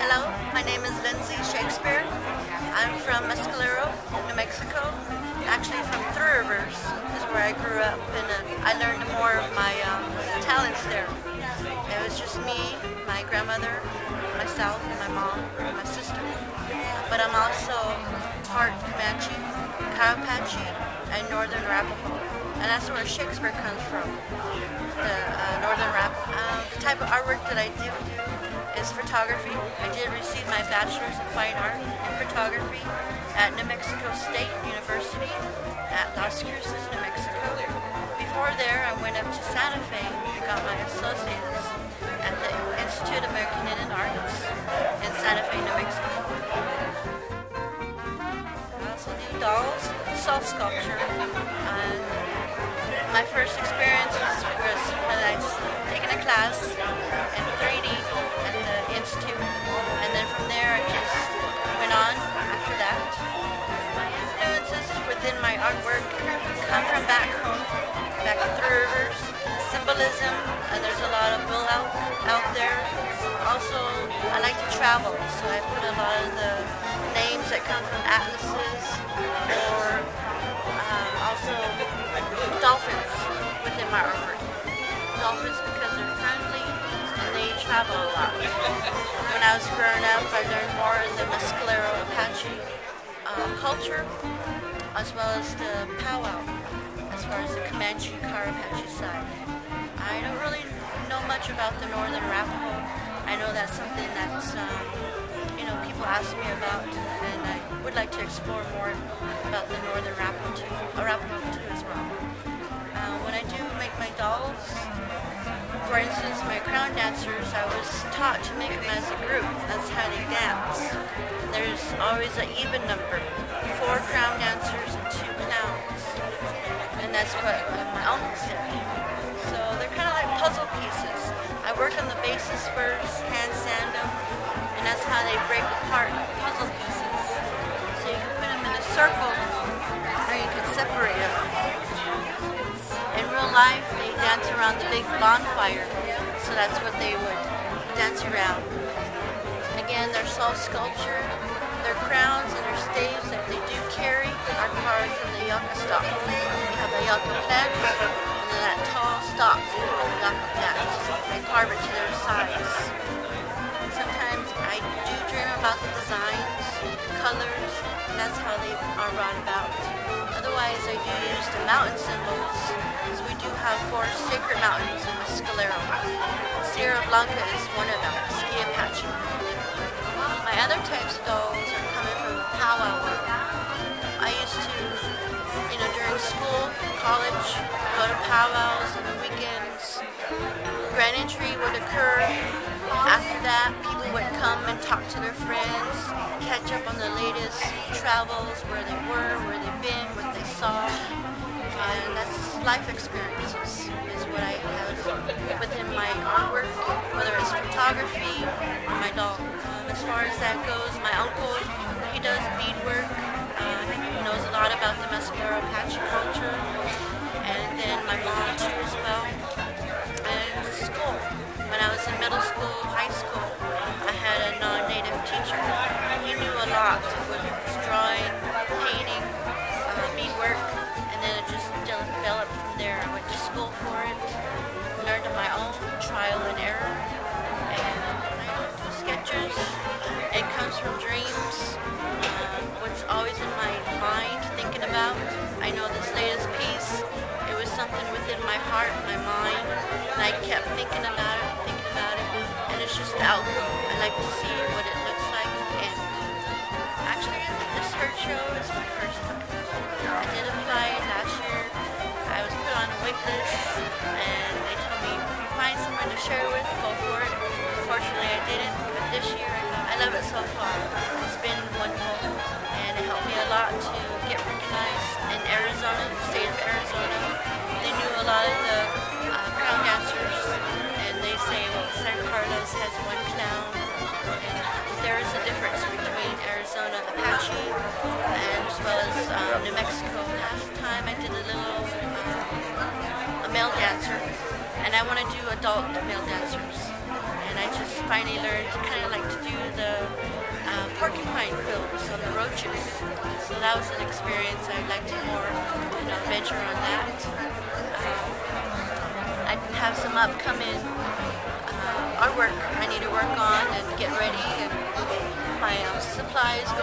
Hello, my name is Lindsey Shakespeare. I'm from Mescalero, New Mexico. Actually from Three Rivers is where I grew up, and I learned more of my talents there. It was just me, my grandmother, myself, and my mom, and my sister. But I'm also part Comanche, Carapache, and Northern Arapaho. And that's where Shakespeare comes from, the Northern Arapaho. The type of artwork that I do is photography. I did receive my Bachelor's of Fine Art in Photography at New Mexico State University at Las Cruces, New Mexico. Before there, I went up to Santa Fe and got my Associates at the Institute of American Indian Arts in Santa Fe, New Mexico. I also do dolls, self-sculpture. My first experience was when I was taking a class in 3D at the Institute, and then from there I just went on after that. My influences within my artwork come from back home, back to Three Rivers, symbolism, and there's a lot of bull out there. Also, I like to travel, so I put a lot of the names that come from atlases, or also dolphins within my artwork. Dolphins because they're friendly and they travel a lot. When I was growing up, I learned more of the Mescalero Apache culture, as well as the powwow, as far as the Comanche Carapache side. I don't really know much about the Northern Arapaho. I know that's something that's people ask me about, and I would like to explore more about the Northern Arapaho too as well. When I do make my dolls, for instance, my crown dancers, I was taught to make them as a group. That's how they dance. There's always an even number, 4 crown dancers and 2 clowns, and that's what my uncle said. So they're kind of like puzzle pieces. I work on the bases first, hand sand them, and that's how they break apart puzzle pieces. So you can put them in a circle, or you can separate them. In real life, they dance around the big bonfire, so that's what they would dance around. Again, their self-sculpture, their crowns and their staves that they do carry are carved from the yucca stalk. You have a yucca plant, and then that tall stalk of the yucca plant. They carve it to their size. Sometimes I do dream about the designs, the colors, and that's how they are brought about. Otherwise, I do use the mountain symbols, because we do have 4 sacred mountains in Mescalero. Sierra Blanca is one of them, Ski Apache. My other types of dolls are coming from powwow work. I used to, during school, college, go to powwows on the weekends. Grand entry would occur. After that, people would come and talk to their friends, catch up on the latest travels, where they were, where they've been, what they saw. And that's life experiences is what I have within my artwork, whether it's photography or my doll. As far as that goes, my uncle, he does beadwork. He knows a lot about the Mescalero Apache culture. And then my mom too as well. And school. When I was in middle school, high school, I had a non-native teacher. He knew a lot, whether it was drawing, painting, beadwork, and then it just developed from there. I went to school for it, learned on my own, trial and error, and I do sketches. It comes from dreams, what's always in my mind, thinking about. I know this latest piece, it was something within my heart, my mind, and I kept thinking about it, and it's just the outcome. I like to see what it looks like, and actually this Hurt show is my first time. I did apply last year. I was put on a wait list, and they told me if you find someone to share with, go for it. Unfortunately, I didn't, but this year I love it so far. It's been wonderful, and it helped me a lot to get recognized in Arizona, the state of Arizona. They knew a lot of the crown dancers, and they say, well, San Carlos has 1 clown, and there is a difference between Arizona Apache and as well as New Mexico. Last time I did a little a male dancer, and I want to do adult male dancers, and I just finally learned kind of like to do the porcupine quills on the roaches. So that was an experience. I'd like to more, venture on that. I have some upcoming artwork I need to work on and get ready, and my supplies